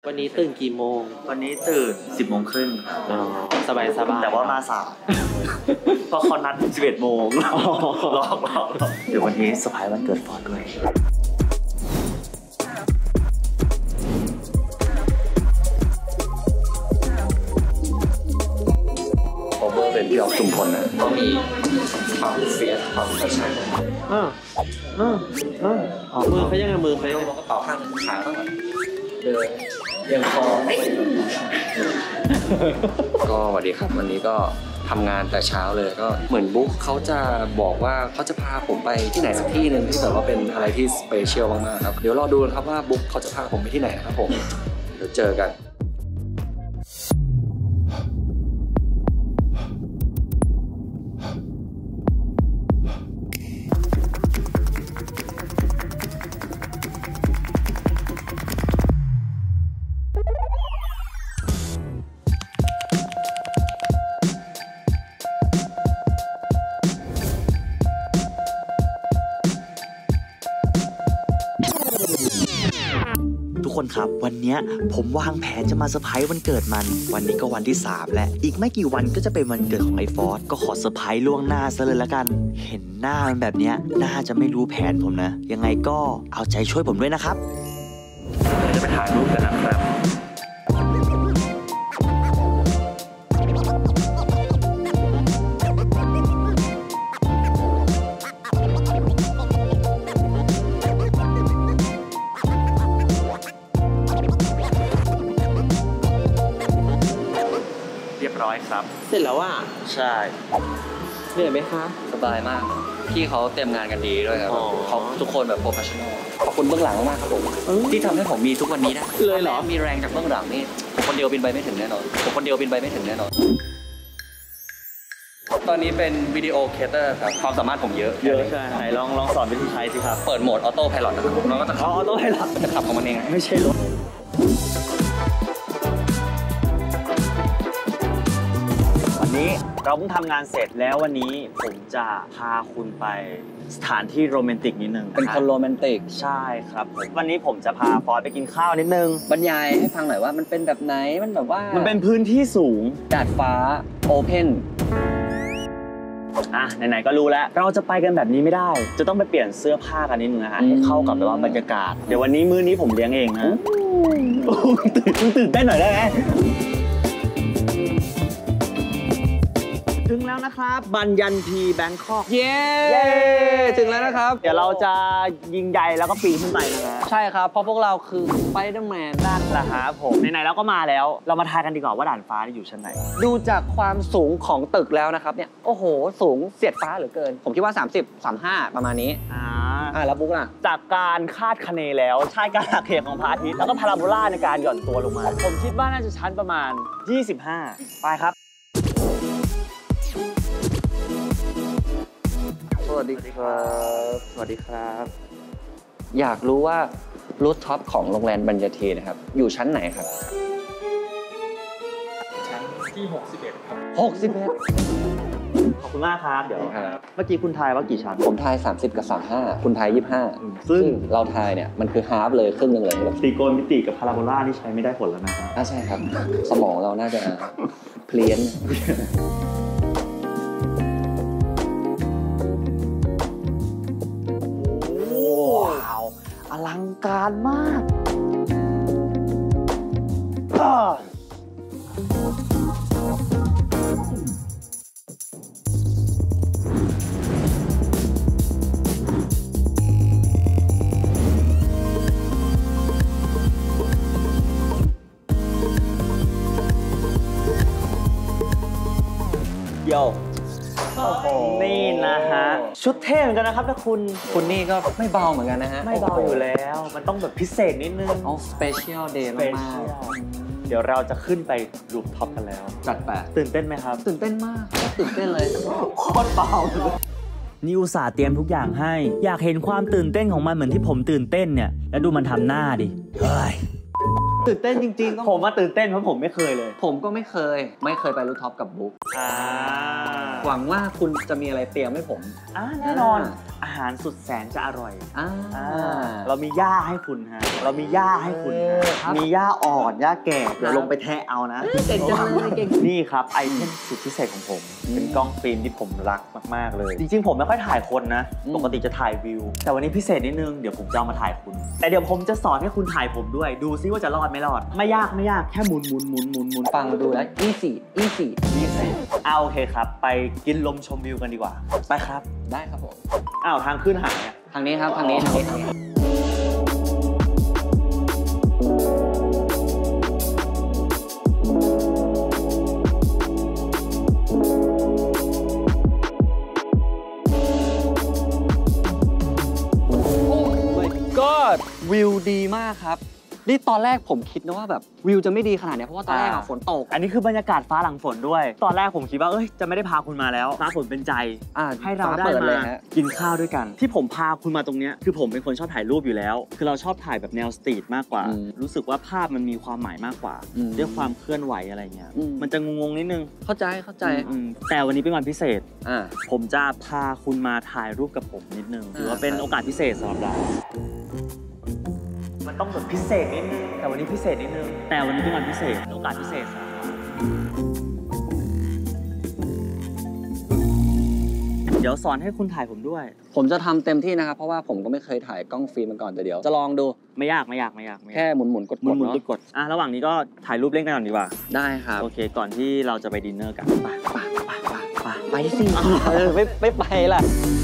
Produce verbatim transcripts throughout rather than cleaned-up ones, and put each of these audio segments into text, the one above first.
วันนี้ตื่นกี่โมงวันนี้ตื่นสิบโมงครึ่งอ๋อสบายสบายแต่ว่ามาสายเพราะเขานัดสิบเอ็ดโมงรอบรอบเดี๋ยววันนี้เซอร์ไพรส์วันเกิดฟอร์ดด้วยโอเวอร์เป็นพี่ออฟชุมพลนะก็มีความเฟียสความกระชับอ่าอ่าอ่าอ๋อมือเขายังไงมือเขายังไงกระเป๋าข้างขาข้างหลังเดินเอียงคอก็สวัสดีครับวันนี้ก็ทำงานแต่เช้าเลยก็เหมือนบุ๊กเขาจะบอกว่าเขาจะพาผมไปที่ไหนสักที่หนึ่งที่แบบว่าเป็นอะไรที่สเปเชียลมากๆครับเดี๋ยวรอดูกันครับว่าบุ๊กเขาจะพาผมไปที่ไหนนะครับผมเดี๋ยวเจอกันทุกคนครับวันนี้ผมวางแผนจะมาเซอร์ไพรส์วันเกิดมันวันนี้ก็วันที่สามแล้วอีกไม่กี่วันก็จะเป็นวันเกิดของไอ้ฟอสก็ขอเซอร์ไพรส์ล่วงหน้าซะเลยละกันเห็นหน้ามันแบบนี้น่าจะไม่รู้แผนผมนะยังไงก็เอาใจช่วยผมด้วยนะครับจะไปถ่ายรูปกันนะครับเรียบร้อยครับเสร็จแล้วอ่ะใช่เหนื่อยไหมคะสบายมากพี่เขาเตรียมงานกันดีด้วยครับเขาทุกคนแบบโปรเฟชชั่นอลขอบคุณเบื้องหลังมากครับผมที่ทำให้ผมมีทุกวันนี้ได้เลยเหรอมีแรงจากเบื้องหลังนี่ผมคนเดียวบินไปไม่ถึงแน่นอนผมคนเดียวบินไปไม่ถึงแน่นอนตอนนี้เป็นวิดีโอเคเตอร์ครับความสามารถผมเยอะเยอะใช่ไหนลองลองสอนวิธีใช้สิครับเปิดโหมดออโต้ไพลอตนะครับเราก็จะขับออโต้ไพลอตจะขับของมันเองไม่ใช่รถวันนี้เราเพิ่งทำงานเสร็จแล้ววันนี้ผมจะพาคุณไปสถานที่โรแมนติกนิดนึงเป็นคนโรแมนติกใช่ครับวันนี้ผมจะพาฟอสไปกินข้าวนิดนึงบรรยายให้ฟังหน่อยว่ามันเป็นแบบไหนมันแบบว่ามันเป็นพื้นที่สูงดาดฟ้าโอเพนอ่ะไหนๆก็รู้แล้วเราจะไปกันแบบนี้ไม่ได้จะต้องไปเปลี่ยนเสื้อผ้ากันนิดนึงนะฮะให้เข้ากับแบบว่าบรรยากาศเดี๋ยววันนี้มื้อนี้ผมเลี้ยงเองนะตื่นตื่นเต้นหน่อยได้ไหมถึงแล้วนะครับบันยันพีแบงคอกเย้ถึงแล้วนะครับเดี๋ยวเราจะยิงใยแล้วก็ปีนขึ้นไปนะฮะใช่ครับเพราะพวกเราคือสไปเดอร์แมนนั่นแหละฮะผมไหนๆเราก็มาแล้วเรามาทายกันดีกว่าว่าด่านฟ้าอยู่ชั้นไหนดูจากความสูงของตึกแล้วนะครับเนี่ยโอ้โหสูงเสียดฟ้าเหลือเกินผมคิดว่าสามสิบ สามสิบห้าประมาณนี้อ่าอ่าแล้วบุ๊กล่ะจากการคาดคะเนแล้วใช่การหักเหของพระอาทิตย์แล้วก็พาราโบลาในการหย่อนตัวลงมาผมคิดว่าน่าจะชั้นประมาณยี่สิบห้าไปครับสวัสดีครับสวัสดีครับอยากรู้ว่ารูฟท็อปของโรงแรมบัญญัตินะครับอยู่ชั้นไหนครับชั้นที่หกสิบเอ็ดครับหกสิบเอ็ดขอบคุณมากครับเดี๋ยวเมื่อกี้คุณทายว่ากี่ชั้นผมทายสามสิบกับสามสิบห้าคุณทายยี่สิบห้าซึ่งเราทายเนี่ยมันคือฮาล์ฟเลยครึ่งนึงเลยตรีโกณมิติกับพาราโบลานี่ใช้ไม่ได้ผลแล้วนะครับอ่าใช่ครับสมองเราน่าจะเพลียนอลังการมากเดี๋ยวนี่นะฮะชุดเท่เหมือนกันนะครับถ้าคุณคุณนี่ก็ไม่เบาเหมือนกันนะฮะไม่เบาอยู่แล้วมันต้องแบบพิเศษนิดนึงอ๋อสเปเชียลเดย์มากเดี๋ยวเราจะขึ้นไปรูฟท็อปกันแล้วจัดไปตื่นเต้นไหมครับตื่นเต้นมากตื่นเต้นเลยโคตรเบาเลยนี่อุตส่าห์เตรียมทุกอย่างให้อยากเห็นความตื่นเต้นของมันเหมือนที่ผมตื่นเต้นเนี่ยแล้วดูมันทำหน้าดิเฮ้ยตื่นเต้นจริงๆผมว่าตื่นเต้นเพราะผมไม่เคยเลยผมก็ไม่เคยไม่เคยไปรูฟท็อปกับบุ๊กหวังว่าคุณจะมีอะไรเตรียมให้ผมอ่าแน่นอนอาหารสุดแสนจะอร่อยอ่าเรามีหญ้าให้คุณฮะเรามีหญ้าให้คุณฮะมีหญ้าอ่อนหญ้าแก่เดี๋ยวลงไปแทะเอานะเก่งจังเลยเก่งนี่ครับไอเทมสุดพิเศษของผมเป็นกล้องฟิล์มที่ผมรักมากๆเลยจริงๆผมไม่ค่อยถ่ายคนนะปกติจะถ่ายวิวแต่วันนี้พิเศษนิดนึงเดี๋ยวผมจะเอามาถ่ายคุณแต่เดี๋ยวผมจะสอนให้คุณถ่ายผมด้วยดูซิว่าจะรอดไม่รอดไม่ยากไม่ยากแค่หมุนหมุนหมุนหมุนหมุนฟังดูแล้วอีสี่อีสี่อีสี่เอาโอเคครับไปกินลมชมวิวกันดีกว่าไปครับได้ครับผมอ้าวทางขึ้นหายทางนี้ครับทางนี้ทางนี้ทางนี้ก็วิวดีมากครับนี่ตอนแรกผมคิดนะว่าแบบวิวจะไม่ดีขนาดนี้เพราะว่าตอนแรกฝนตกอันนี้คือบรรยากาศฟ้าหลังฝนด้วยตอนแรกผมคิดว่าเอ้ยจะไม่ได้พาคุณมาแล้วฟ้าฝนเป็นใจให้เราได้มากินข้าวด้วยกันที่ผมพาคุณมาตรงนี้คือผมเป็นคนชอบถ่ายรูปอยู่แล้วคือเราชอบถ่ายแบบแนวสตรีทมากกว่ารู้สึกว่าภาพมันมีความหมายมากกว่าด้วยความเคลื่อนไหวอะไรเงี้ยมันจะงงๆนิดนึงเข้าใจเข้าใจแต่วันนี้เป็นวันพิเศษผมจะพาคุณมาถ่ายรูปกับผมนิดนึงถือว่าเป็นโอกาสพิเศษสำหรับเรามันต้องแบบพิเศษนิดนึงแต่วันนี้พิเศษนิดนึงแต่วันนี้เป็นวันพิเศษโอกาสพิเศษครับเดี๋ยวสอนให้คุณถ่ายผมด้วยผมจะทำเต็มที่นะครับเพราะว่าผมก็ไม่เคยถ่ายกล้องฟิล์มมาก่อนแต่เดี๋ยวจะลองดูไม่ยากไม่ยากไม่ยากแค่หมุนหมุนกดหมุนหมุนกดอ่ะระหว่างนี้ก็ถ่ายรูปเล่นกันก่อนดีกว่าได้ครับโอเคก่อนที่เราจะไปดินเนอร์กันไปไปไปไปไปไปสิเออไม่ไม่ไปล่ะ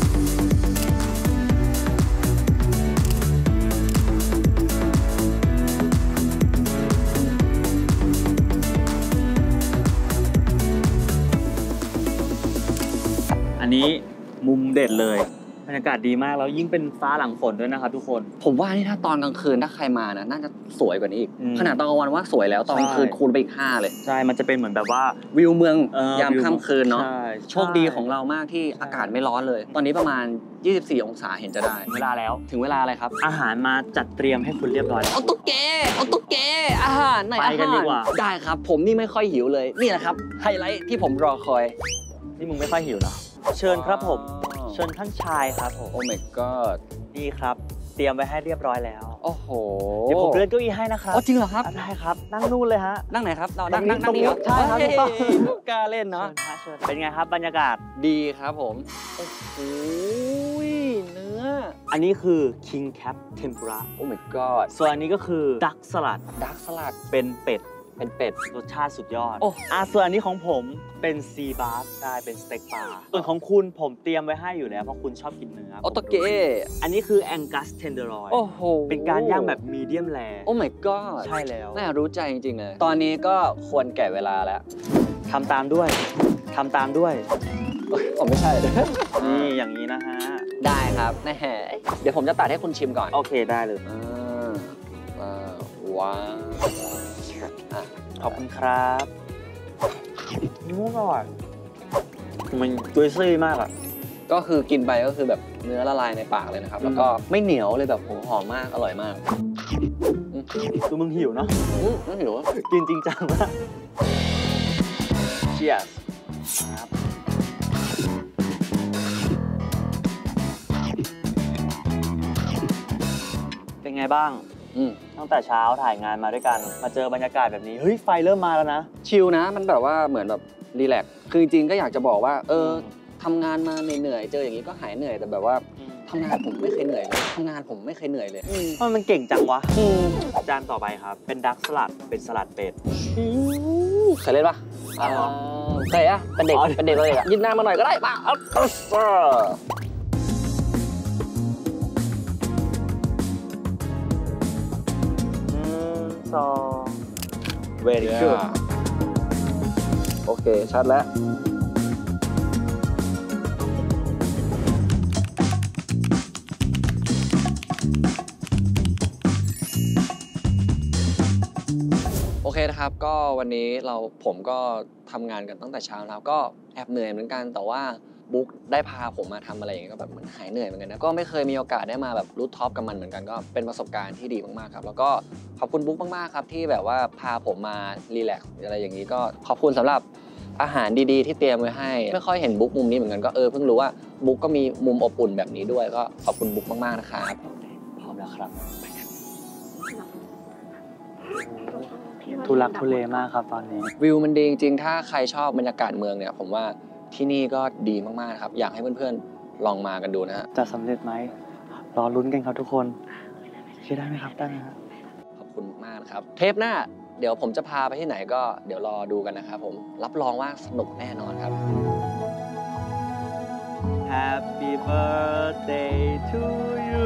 อันนี้มุมเด็ดเลยบรรยากาศดีมากแล้วยิ่งเป็นฟ้าหลังฝนด้วยนะครับทุกคนผมว่านี่ถ้าตอนกลางคืนถ้าใครมานะน่าจะสวยกว่านี้อีกขนาดตอนกลางวันว่าสวยแล้วตอนกลางคืนคูณไปอีกห้าเลยใช่มันจะเป็นเหมือนแบบว่าวิวเมืองยามค่ำคืนเนาะโชคดีของเรามากที่อากาศไม่ร้อนเลยตอนนี้ประมาณยี่สิบสี่องศาเห็นจะได้เวลาแล้วถึงเวลาอะไรครับอาหารมาจัดเตรียมให้คุณเรียบร้อยแล้วเอาตุ๊กแกเอาตุ๊กแกอาหารไหนอาหารได้ครับผมนี่ไม่ค่อยหิวเลยนี่แหละครับไฮไลท์ที่ผมรอคอยนี่มึงไม่ค่อยหิวนะเชิญครับผมเชิญท่านชายครับผมโอ้ my god นี่ครับเตรียมไว้ให้เรียบร้อยแล้วโอ้โหเดี๋ยวผมเลื่อนเก้าอี้ให้นะครับอ๋อจริงเหรอครับได้ครับนั่งนู่นเลยฮะนั่งไหนครับเรานั่งนั่งตรงนี้ใช่ครับกล้าเล่นเนาะเป็นไงครับบรรยากาศดีครับผมโอ้โหเนื้ออันนี้คือ King Crab Tempura โอ้ my god ส่วนอันนี้ก็คือ Duck Salad Duck Salad เป็นเป็ดเป็นเป็ดรสชาติสุดยอดโอ้อาส่วนอันนี้ของผมเป็นซีบาร์สได้เป็นสเต็กปลาส่วนของคุณผมเตรียมไว้ให้อยู่แล้วเพราะคุณชอบกินเนื้อโอโตเกะอันนี้คือแองกัสเทนเดอร์ลอยโอ้โหเป็นการย่างแบบมีเดียมแรร์โอ้ my god ใช่แล้วน่ารู้ใจจริงๆเลยตอนนี้ก็ควรแก่เวลาแล้วทำตามด้วยทำตามด้วยผมไม่ใช่นี่อย่างนี้นะฮะได้ครับแน่เดี๋ยวผมจะตัดให้คุณชิมก่อนโอเคได้เลยว้าวขอบคุณครับนุ่มอร่อยมันจุยซี่มากอ่ะก็คือกินไปก็คือแบบเนื้อละลายในปากเลยนะครับแล้วก็ไม่เหนียวเลยแบบหอมมากอร่อยมากดูมึงหิวเนาะไม่หิวกินจริงจังมากเชียร์ครับเป็นไงบ้างตั้งแต่เช้าถ่ายงานมาด้วยกันมาเจอบรรยากาศแบบนี้เฮ้ยไฟเริ่มมาแล้วนะชิลนะมันแบบว่าเหมือนแบบรีแลกซ์คือจริงๆก็อยากจะบอกว่าเออทำงานมาเหนื่อยเจออย่างนี้ก็หายเหนื่อยแต่แบบว่าทำงานผมไม่เคยเหนื่อยเลยทำงานผมไม่เคยเหนื่อยเลยเพราะมันเก่งจังวะจานต่อไปครับเป็นดักสลัดเป็นสลัดเป็ดเคยเล่นปะเคยอะเป็นเด็กเป็นเด็กเลยอะยืนหน้ามาหน่อยก็ได้ป่ะสอง very good โอเคชัดแล้วโอเคนะครับก็วันนี้เราผมก็ทำงานกันตั้งแต่เช้าแล้วก็แอบเหนื่อยเหมือนกันแต่ว่าบุ๊กได้พาผมมาทำอะไรอย่างเงี้ยก็แบบเหมือนหายเหนื่อยเหมือนกันนะก็ไม่เคยมีโอกาสได้มาแบบรูทท็อปกับมันเหมือนกันก็เป็นประสบการณ์ที่ดีมากๆครับแล้วก็ขอบคุณบุ๊กมากๆครับที่แบบว่าพาผมมารีแลกซ์อะไรอย่างนี้ก็ขอบคุณสำหรับอาหารดีๆที่เตรียมไว้ให้ไม่ค่อยเห็นบุ๊กมุมนี้เหมือนกันก็เออเพิ่งรู้ว่าบุ๊กก็มีมุมอบอุ่นแบบนี้ด้วยก็ขอบคุณบุ๊กมากๆนะครับพร้อมแล้วครับทุลักทุเลมากครับตอนนี้วิวมันดีจริงๆถ้าใครชอบบรรยากาศเมืองเนี่ยผมว่าที่นี่ก็ดีมากๆครับอยากให้เพื่อนๆลองมากันดูนะฮะจะสำเร็จไหมรอลุ้นกันครับทุกคนคิดได้ไหมครับได้ไหมครับขอบคุณมากนะครับเทปหน้าเดี๋ยวผมจะพาไปที่ไหนก็เดี๋ยวรอดูกันนะครับผมรับรองว่าสนุกแน่นอนครับ Happy birthday to you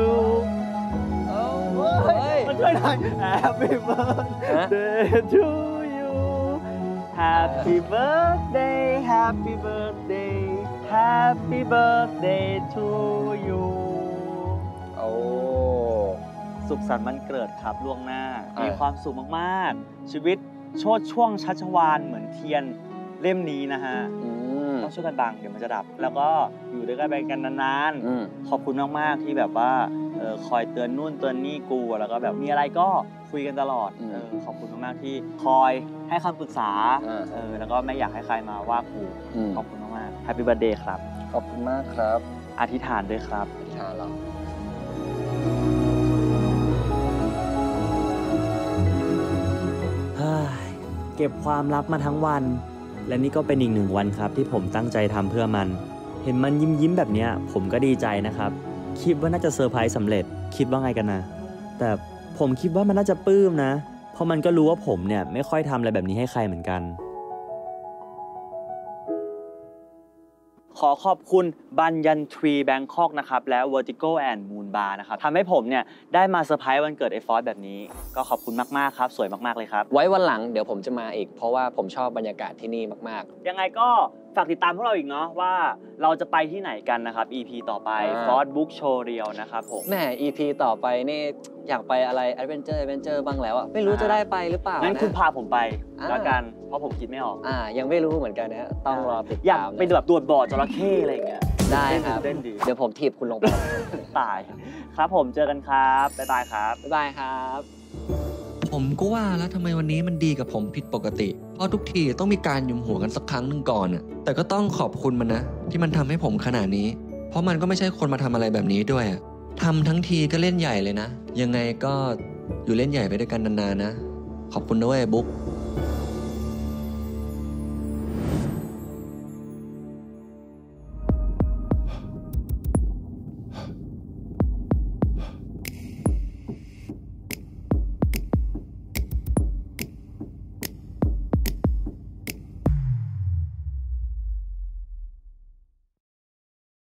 มันช่วยหน่อย Happy birthday to you Happy birthday Happy birthday Happy birthday to you โอ้สุขสันต์วันเกิดครับล่วงหน้ามีความสุขมากๆชีวิตโชติช่วงชัชวาลเหมือนเทียนเล่มนี้นะฮะต้องช่วยกันบังเดี๋ยวมันจะดับแล้วก็อยู่ด้วยกันไปกันนานๆขอบคุณมากๆที่แบบว่าคอยเตือนนู่นเตือนนี่กูแล้วก็แบบมีอะไรก็คุยกันตลอดขอบคุณมากๆที่คอยให้คำปรึกษาแล้วก็ไม่อยากให้ใครมาว่ากูขอบคุณมากๆ Happy Birthday ครับขอบคุณมากครับอธิษฐานด้วยครับอธิษฐานเหรอเก็บความลับมาทั้งวันและนี่ก็เป็นอีกหนึ่งวันครับที่ผมตั้งใจทำเพื่อมันเห็นมันยิ้มยิ้มแบบนี้ผมก็ดีใจนะครับคิดว่าน่าจะเซอร์ไพรส์สำเร็จคิดว่าไงกันนะแต่ผมคิดว่ามันน่าจะปลื้มนะเพราะมันก็รู้ว่าผมเนี่ยไม่ค่อยทำอะไรแบบนี้ให้ใครเหมือนกันขอขอบคุณบันยันทรีแบงคอกนะครับและ Vertigo and Moon Bar นะครับทำให้ผมเนี่ยได้มาเซอร์ไพรส์วันเกิดไอ้ฟอสแบบนี้ก็ขอบคุณมากๆครับสวยมากๆเลยครับไว้วันหลังเดี๋ยวผมจะมาอีกเพราะว่าผมชอบบรรยากาศที่นี่มากๆยังไงก็ฝากติดตามพวกเราอีกเนาะว่าเราจะไปที่ไหนกันนะครับ อี พี ต่อไป Force Book Show เรียวนะครับผมแหม อี พี ต่อไปนี่อยากไปอะไร Adventure Adventure บ้างแล้วอะไม่รู้จะได้ไปหรือเปล่างั้นคุณพาผมไปแล้วกันเพราะผมคิดไม่ออกอ่ายังไม่รู้เหมือนกันนะต้องรอติดตามอยากไปแบบตรวจบ่อจระเข้อะไรอย่างเงี้ยได้ครับเดี๋ยวผมถีบคุณลงไปตายครับผมเจอกันครับบ๊ายบายครับบ๊ายบายครับผมก็ว่าแล้วทำไมวันนี้มันดีกับผมผิดปกติเพราะทุกทีต้องมีการหยุมหัวกันสักครั้งหนึ่งก่อนอ่ะแต่ก็ต้องขอบคุณมันนะที่มันทำให้ผมขนาดนี้เพราะมันก็ไม่ใช่คนมาทำอะไรแบบนี้ด้วยอ่ะทำทั้งทีก็เล่นใหญ่เลยนะยังไงก็อยู่เล่นใหญ่ไปด้วยกันนานๆนะขอบคุณด้วยบุ๊ก